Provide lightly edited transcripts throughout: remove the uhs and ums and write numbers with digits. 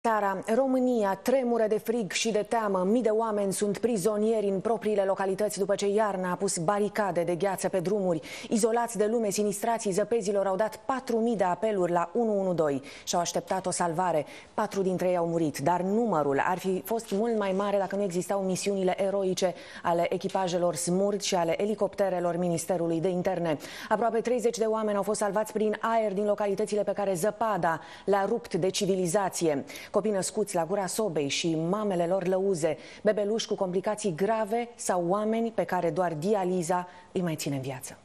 Seara, România tremură de frig și de teamă. Mii de oameni sunt prizonieri în propriile localități după ce iarna a pus baricade de gheață pe drumuri. Izolați de lume, sinistrații zăpezilor au dat 4.000 de apeluri la 112 și au așteptat o salvare. 4 dintre ei au murit, dar numărul ar fi fost mult mai mare dacă nu existau misiunile eroice ale echipajelor Smurd și ale elicopterelor Ministerului de Interne. Aproape 30 de oameni au fost salvați prin aer din localitățile pe care zăpada le-a rupt de civilizație. Copii născuți la gura sobei și mamele lor lăuze, bebeluși cu complicații grave sau oameni pe care doar dializa îi mai ține în viață.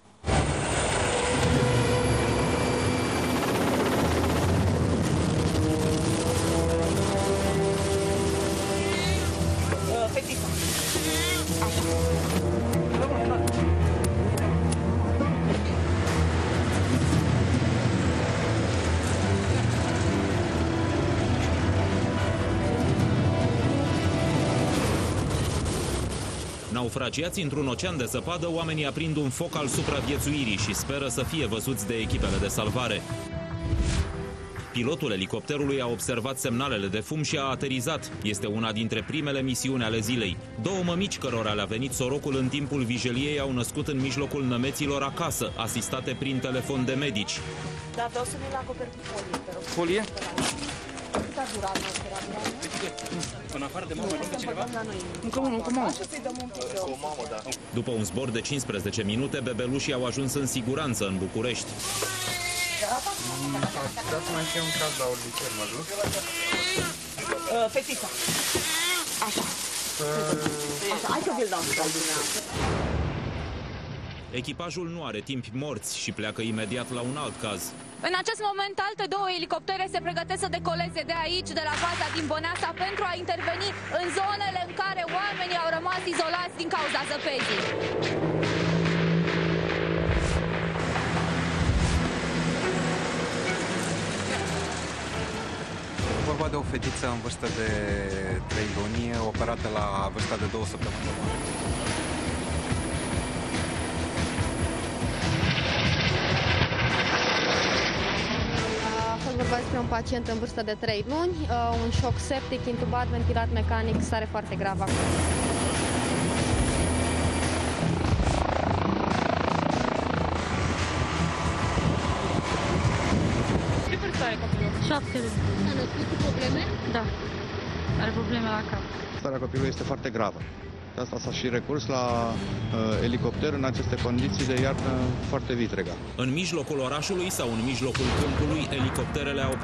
Naufragiați într-un ocean de zăpadă, oamenii aprind un foc al supraviețuirii și speră să fie văzuți de echipele de salvare. Pilotul elicopterului a observat semnalele de fum și a aterizat. Este una dintre primele misiuni ale zilei. 2 mămici cărora le-a venit sorocul în timpul vijeliei au născut în mijlocul nămeților acasă, asistate prin telefon de medici. Da, vreau să nu-l acoperi cu folie, te rog. Folie? În afară de mamă, nu cineva? Încă unul, cu mamă. După un zbor de 15 minute, bebelușii au ajuns în siguranță în București. Dați mai și un caz la orbicer, mă duc? Fetița. Așa. Așa, hai să vi-l dau. Echipajul nu are timp morți și pleacă imediat la un alt caz. În acest moment, alte 2 elicoptere se pregătesc să decoleze de aici, de la baza din Băneasa, pentru a interveni în zonele în care oamenii au rămas izolați din cauza zăpezii. Vorba de o fetiță în vârstă de 3 luni, operată la vârsta de 2 săptămâni. Vorba despre un pacient în vârstă de 3 luni, un șoc septic, intubat, ventilat mecanic, stare foarte gravă acum. Ce vârstă are copilul? 7 luni. S-a născut cu probleme? Da. Are probleme la cap. Starea copilului este foarte gravă. De asta s-a și recurs la elicopter în aceste condiții de iarnă foarte vitregă. În mijlocul orașului sau în mijlocul câmpului, elicopterele au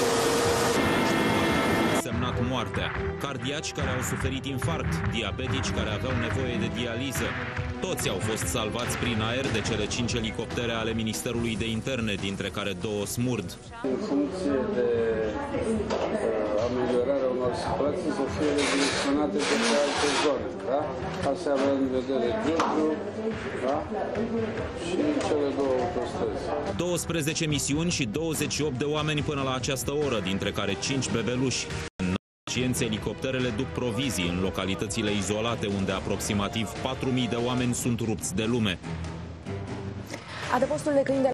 semnat moartea. Cardiaci care au suferit infarct, diabetici care aveau nevoie de dializă. Toți au fost salvați prin aer de cele 5 elicoptere ale Ministerului de Interne, dintre care 2 Smurd. În funcție de ameliorarea unor situații să fie redirecționate către alte zone, da? Asta avem în vedere Giurgiu, da? Și cele 2 autostrăzi. 12 misiuni și 28 de oameni până la această oră, dintre care 5 bebeluși. Pacienți, elicopterele duc provizii în localitățile izolate, unde aproximativ 4.000 de oameni sunt rupți de lume. Adăpostul de câini de